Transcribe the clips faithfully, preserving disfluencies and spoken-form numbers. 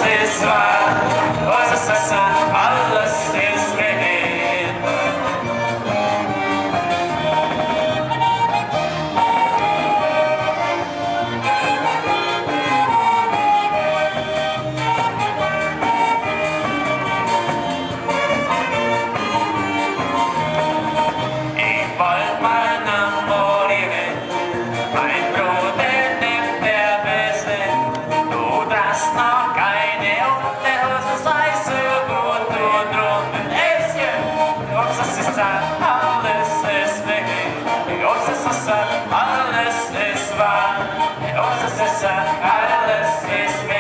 ist wahr, was ist das an, alles ist verheert. Ich wollte mal namorieren, mein Bruder nimmt der Beste, du darfst noch keine Unterhose, sei so gut und rund ein Äschen. Jungs, es ist da, alles ist weg. Jungs, es ist da, alles ist wahr. Jungs, es ist da, alles ist weg.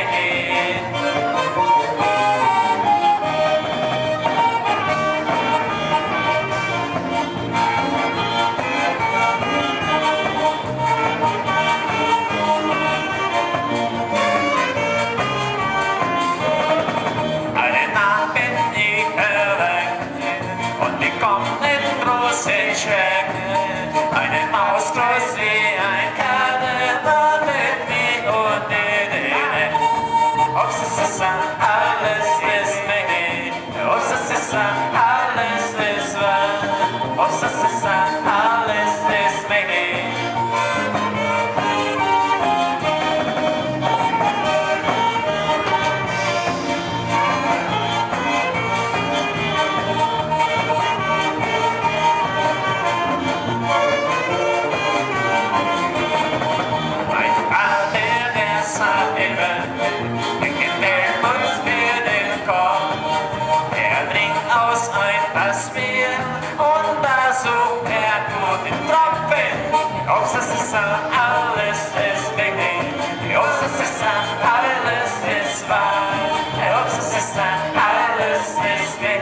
Eine Nacht bin ich erweckt und ich komm in großen Schrecken. Eine Maus groß wie ein Kerl wartet mich und in den Eck. Ob es ist an, alles ist weg. Ob es ist an, alles ist wahr. Ob es ist an, alles ist weg. Mein Vater, der sagt immer, ich kenn der Mund für den Kopf. Er trinkt aus ein Fass Bier und da sucht er guten Tropfen. Ob es ist an, alles ist weg. Ob es ist an, alles ist wahr. Ob es ist an, alles ist weg.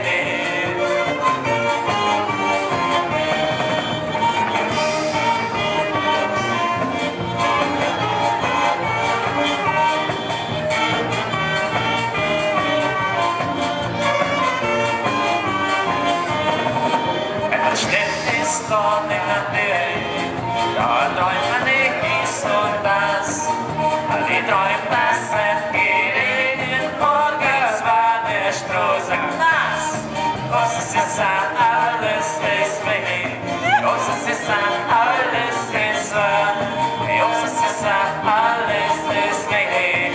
Es steht ist doch nicht natürlich, da träumt man nicht dies und das. Die träumt, dass es geregnet, morgens war der Strohsack nass. Was es ist an, alles ist weg. Was es ist an, alles ist wahr. Was es ist an, alles ist weg.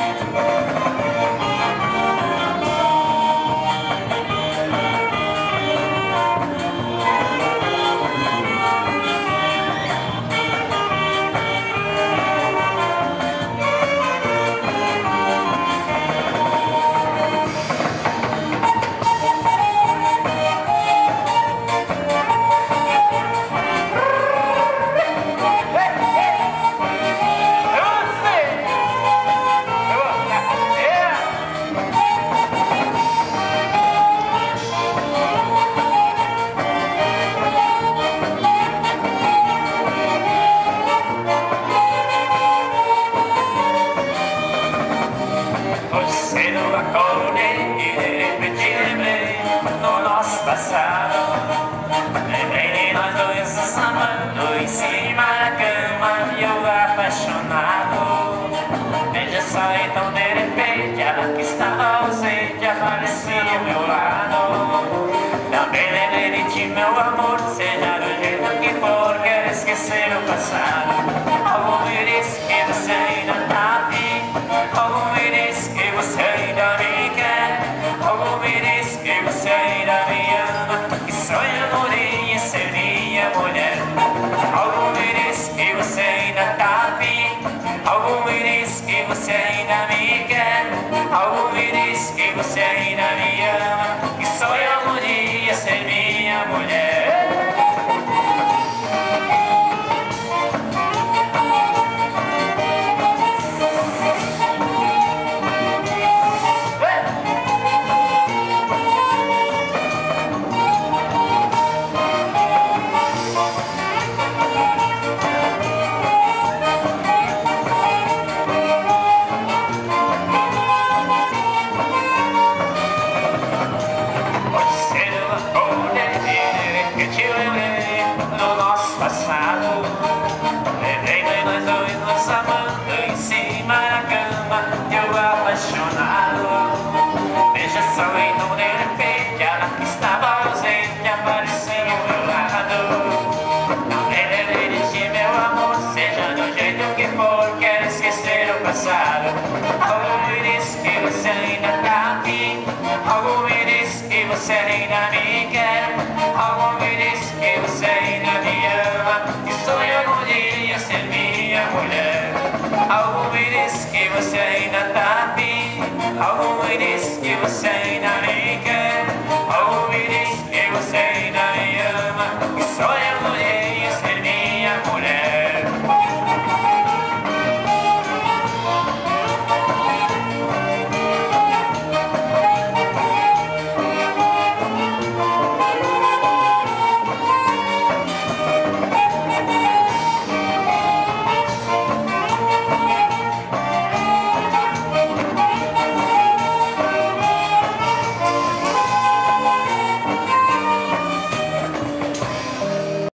Você não acordei e me lembrei no nosso passado. Lembrei de nós dois amando em cima da cama e eu apaixonado. Veja só então de repente ela que estava ausente aparecia ao meu lado. Também lembrei de ti, meu amor, seja do jeito que for, quero esquecer o passado. Algo me diz que você ainda tá aqui. Algo me diz que você ainda me quer. Algo me diz que você ainda me ama. Que sonha morrer em ser minha mulher. Algo me diz que você ainda tá afim. Algo me diz que você ainda me quer. Algo me diz que você ainda me ama. Que sonha morrer em ser minha mulher. ainda tá afim. Algo me diz que você ainda me quer. Algo me diz que você ainda me ama. E sonho algum dia ser minha mulher. Algo me diz que você ainda tá afim. Algo me diz que você ainda